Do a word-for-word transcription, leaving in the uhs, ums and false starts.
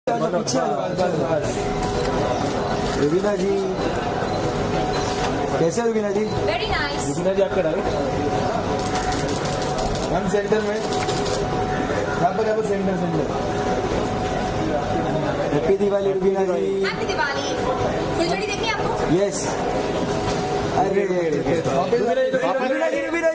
रुबीना जी कैसे? Rubina ji very nice. Rubina ji आपका direct हम सेंटर में यहाँ पर यहाँ centre centre. Happy Diwali Rubina ji. Happy Diwali. फुलझड़ी देखनी है आपको? यस। अरे